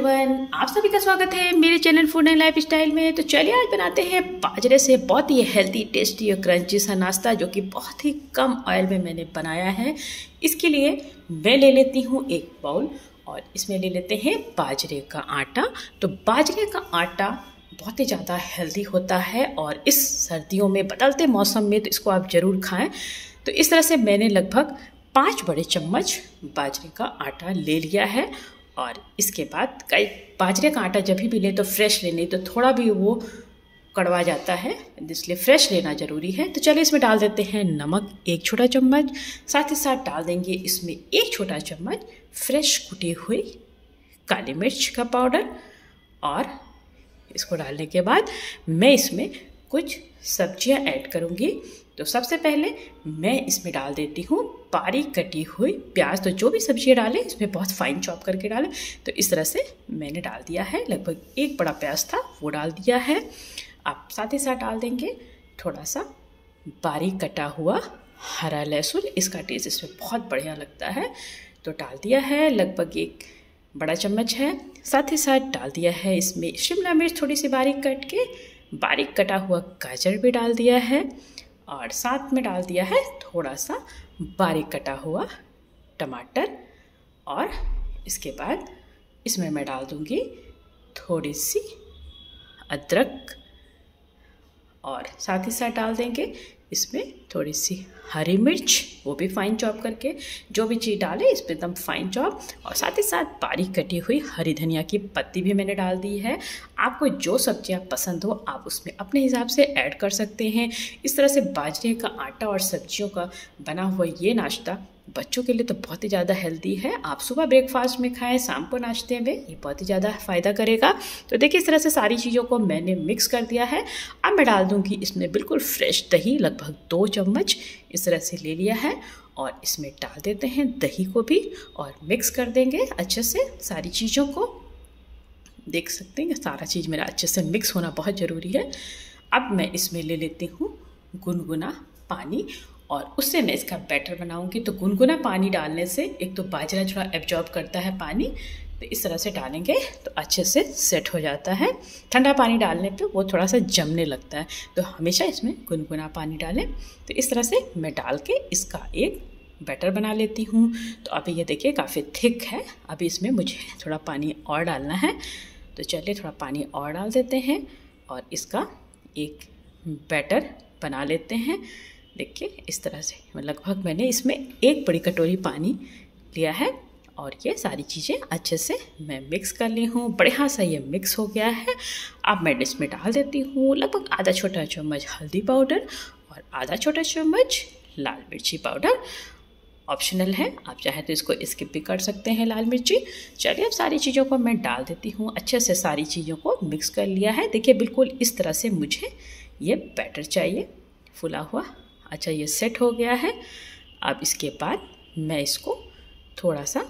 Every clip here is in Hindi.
एवरीवन, आप सभी का स्वागत है मेरे channel food and lifestyle में। तो चलिए आज बनाते हैं बाजरे से बहुत ही हेल्दी, टेस्टी और क्रंची सा नाश्ता, जो कि बहुत ही कम ऑयल में मैंने बनाया है। इसके लिए मैं ले लेती हूँ एक बाउल और इसमें ले लेते हैं बाजरे का आटा। तो बाजरे का आटा बहुत ही ज़्यादा हेल्दी होता है और इस सर्दियों में, बदलते मौसम में, तो इसको आप ज़रूर खाएँ। तो इस तरह से मैंने लगभग 5 बड़े चम्मच बाजरे का आटा ले लिया है। और इसके बाद कई बाजरे का आटा जब भी लें तो फ्रेश लेने, तो थोड़ा भी वो कड़वा जाता है, इसलिए फ्रेश लेना ज़रूरी है। तो चलिए इसमें डाल देते हैं नमक 1 छोटा चम्मच, साथ ही साथ डाल देंगे इसमें 1 छोटा चम्मच फ्रेश कुटी हुई काली मिर्च का पाउडर। और इसको डालने के बाद मैं इसमें कुछ सब्जियां ऐड करूंगी। तो सबसे पहले मैं इसमें डाल देती हूँ बारीक कटी हुई प्याज। तो जो भी सब्जियां डालें इसमें बहुत फाइन चॉप करके डालें। तो इस तरह से मैंने डाल दिया है, लगभग 1 बड़ा प्याज था वो डाल दिया है। आप साथ ही साथ डाल देंगे थोड़ा सा बारीक कटा हुआ हरा लहसुन, इसका टेस्ट इसमें बहुत बढ़िया लगता है। तो डाल दिया है, लगभग 1 बड़ा चम्मच है। साथ ही साथ डाल दिया है इसमें शिमला मिर्च थोड़ी सी बारीक कट के, बारीक कटा हुआ गाजर भी डाल दिया है। और साथ में डाल दिया है थोड़ा सा बारीक कटा हुआ टमाटर। और इसके बाद इसमें मैं डाल दूंगी थोड़ी सी अदरक। और साथ ही साथ डाल देंगे इसमें थोड़ी सी हरी मिर्च, वो भी फाइन चॉप करके। जो भी चीज़ डालें इस पर एकदम फाइन चॉप। और साथ ही साथ बारीक कटी हुई हरी धनिया की पत्ती भी मैंने डाल दी है। आपको जो सब्जियां पसंद हो आप उसमें अपने हिसाब से ऐड कर सकते हैं। इस तरह से बाजरे का आटा और सब्जियों का बना हुआ ये नाश्ता बच्चों के लिए तो बहुत ही ज़्यादा हेल्दी है। आप सुबह ब्रेकफास्ट में खाएं, शाम को नाश्ते में, ये बहुत ही ज़्यादा फ़ायदा करेगा। तो देखिए इस तरह से सारी चीज़ों को मैंने मिक्स कर दिया है। अब मैं डाल दूंगी इसमें बिल्कुल फ्रेश दही, लगभग 2 चम्मच इस तरह से ले लिया है। और इसमें डाल देते हैं दही को भी और मिक्स कर देंगे अच्छे से सारी चीज़ों को। देख सकते हैं सारा चीज़ मेरा अच्छे से मिक्स होना बहुत ज़रूरी है। अब मैं इसमें ले लेती हूँ गुनगुना पानी और उससे मैं इसका बैटर बनाऊंगी। तो गुनगुना पानी डालने से एक तो बाजरा थोड़ा एब्जॉर्ब करता है पानी, तो इस तरह से डालेंगे तो अच्छे से सेट हो जाता है। ठंडा पानी डालने पे वो थोड़ा सा जमने लगता है, तो हमेशा इसमें गुनगुना पानी डालें। तो इस तरह से मैं डाल के इसका एक बैटर बना लेती हूँ। तो अभी ये देखिए काफ़ी थिक है, अभी इसमें मुझे थोड़ा पानी और डालना है। तो चलिए थोड़ा पानी और डाल देते हैं और इसका एक बैटर बना लेते हैं। देखिए इस तरह से लगभग मैंने इसमें 1 बड़ी कटोरी पानी लिया है और ये सारी चीज़ें अच्छे से मैं मिक्स कर ली हूँ। बढ़िया सा ये मिक्स हो गया है। अब मैं इसमें डाल देती हूँ लगभग आधा छोटा चम्मच हल्दी पाउडर और आधा छोटा चम्मच लाल मिर्ची पाउडर। ऑप्शनल है, आप चाहे तो इसको स्किप भी कर सकते हैं लाल मिर्ची। चलिए अब सारी चीज़ों को मैं डाल देती हूँ। अच्छे से सारी चीज़ों को मिक्स कर लिया है। देखिए बिल्कुल इस तरह से मुझे ये बैटर चाहिए फुला हुआ। अच्छा ये सेट हो गया है। अब इसके बाद मैं इसको थोड़ा सा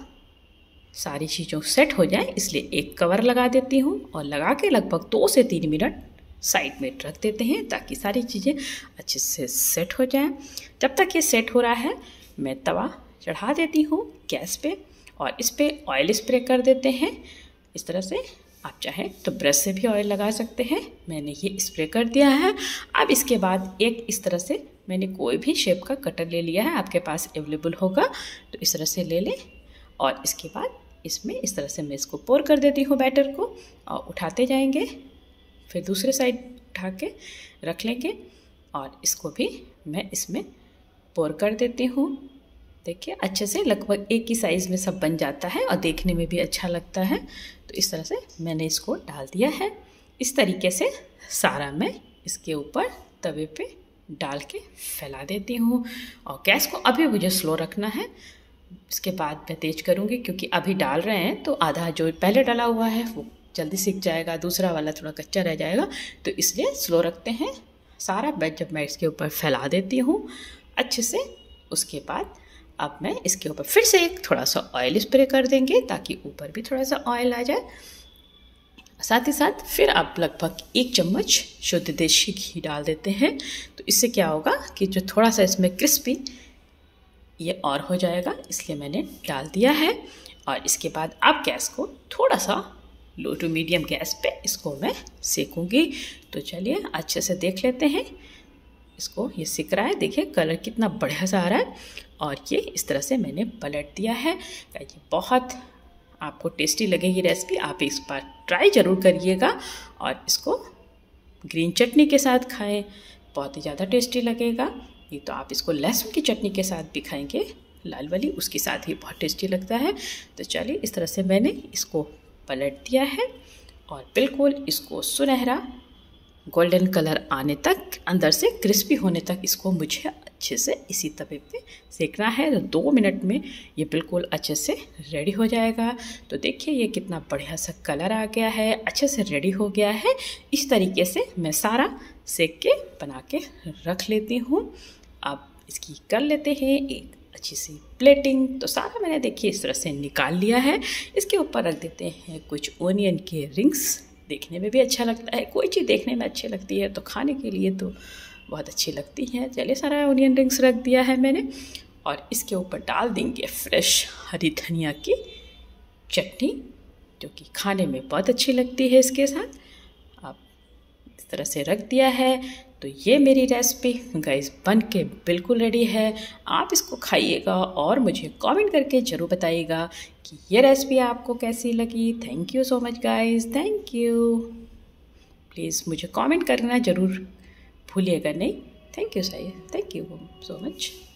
सारी चीज़ों सेट हो जाए इसलिए एक कवर लगा देती हूँ और लगा के लगभग 2 से 3 मिनट साइड में रख देते हैं ताकि सारी चीज़ें अच्छे से सेट हो जाएं। जब तक ये सेट हो रहा है मैं तवा चढ़ा देती हूँ गैस पे और इस पर ऑयल स्प्रे कर देते हैं। इस तरह से आप चाहें तो ब्रश से भी ऑयल लगा सकते हैं, मैंने ये स्प्रे कर दिया है। अब इसके बाद एक इस तरह से मैंने कोई भी शेप का कटर ले लिया है, आपके पास अवेलेबल होगा तो इस तरह से ले लें। और इसके बाद इसमें इस तरह से मैं इसको पोर कर देती हूँ बैटर को और उठाते जाएंगे, फिर दूसरे साइड उठा के रख लेंगे और इसको भी मैं इसमें पोर कर देती हूँ। देखिए अच्छे से लगभग एक ही साइज़ में सब बन जाता है और देखने में भी अच्छा लगता है। तो इस तरह से मैंने इसको डाल दिया है। इस तरीके से सारा मैं इसके ऊपर तवे पे डाल के फैला देती हूँ और गैस को अभी मुझे स्लो रखना है। इसके बाद मैं तेज करूँगी क्योंकि अभी डाल रहे हैं तो आधा जो पहले डाला हुआ है वो जल्दी सीख जाएगा, दूसरा वाला थोड़ा कच्चा रह जाएगा, तो इसलिए स्लो रखते हैं। सारा बैच जब मैं इसके ऊपर फैला देती हूँ अच्छे से, उसके बाद अब मैं इसके ऊपर फिर से एक थोड़ा सा ऑयल स्प्रे कर देंगे ताकि ऊपर भी थोड़ा सा ऑयल आ जाए। साथ ही साथ फिर आप लगभग 1 चम्मच शुद्ध देशी घी डाल देते हैं। तो इससे क्या होगा कि जो थोड़ा सा इसमें क्रिस्पी ये और हो जाएगा, इसलिए मैंने डाल दिया है। और इसके बाद आप गैस को थोड़ा सा लो टू मीडियम गैस पे इसको मैं सेकूंगी। तो चलिए अच्छे से देख लेते हैं इसको। ये सिक रहा है, देखिए कलर कितना बढ़िया सा आ रहा है। और ये इस तरह से मैंने पलट दिया है। ये बहुत आपको टेस्टी लगेगी रेसिपी, आप इस बार ट्राई ज़रूर करिएगा। और इसको ग्रीन चटनी के साथ खाएं, बहुत ही ज़्यादा टेस्टी लगेगा। ये तो आप इसको लहसुन की चटनी के साथ भी खाएंगे, लाल वाली, उसके साथ भी बहुत टेस्टी लगता है। तो चलिए इस तरह से मैंने इसको पलट दिया है और बिल्कुल इसको सुनहरा गोल्डन कलर आने तक, अंदर से क्रिस्पी होने तक इसको मुझे अच्छे से इसी तवे पे सेकना है। तो 2 मिनट में ये बिल्कुल अच्छे से रेडी हो जाएगा। तो देखिए ये कितना बढ़िया सा कलर आ गया है, अच्छे से रेडी हो गया है। इस तरीके से मैं सारा सेक के बना के रख लेती हूँ। अब इसकी कर लेते हैं एक अच्छी सी प्लेटिंग। तो सारा मैंने देखिए इस तरह से निकाल लिया है। इसके ऊपर रख देते हैं कुछ ओनियन के रिंग्स, देखने में भी अच्छा लगता है। कोई चीज़ देखने में अच्छी लगती है तो खाने के लिए तो बहुत अच्छी लगती है। चलिए सारा ओनियन रिंग्स रख दिया है मैंने। और इसके ऊपर डाल देंगे फ्रेश हरी धनिया की चटनी, जो कि खाने में बहुत अच्छी लगती है इसके साथ। आप इस तरह से रख दिया है। तो ये मेरी रेसिपी गाइस बन के बिल्कुल रेडी है। आप इसको खाइएगा और मुझे कमेंट करके ज़रूर बताइएगा कि ये रेसिपी आपको कैसी लगी। Thank you so much guys, thank you. Please मुझे कमेंट करना ज़रूर भूलिएगा नहीं। Thank you so much.